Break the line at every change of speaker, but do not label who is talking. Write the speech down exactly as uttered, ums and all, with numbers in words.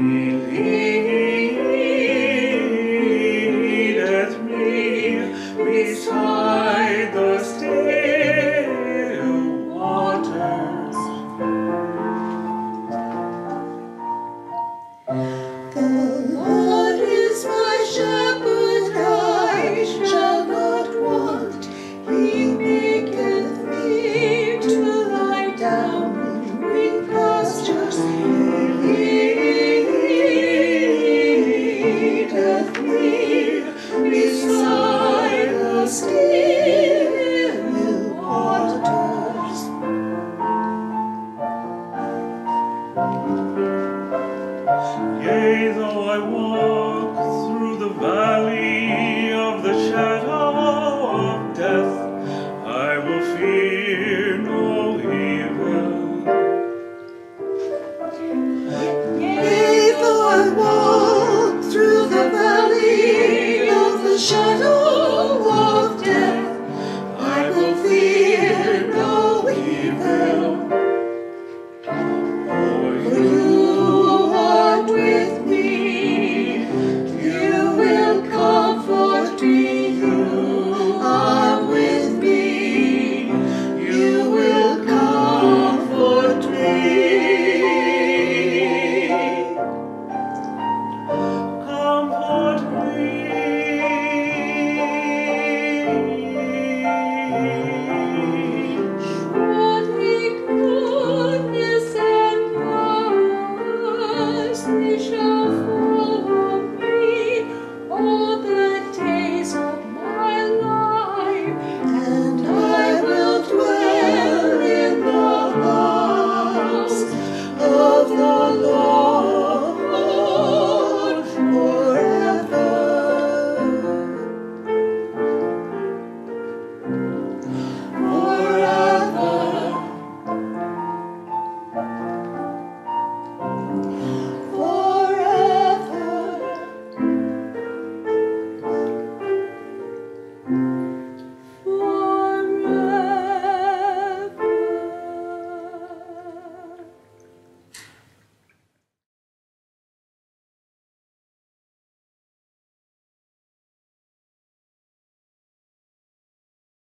leadeth me beside the still waters.
The Lord is my shepherd, I shall not want. He maketh me to lie down in green pastures. He leadeth me beside the still waters.
Yea, though I walk through the valley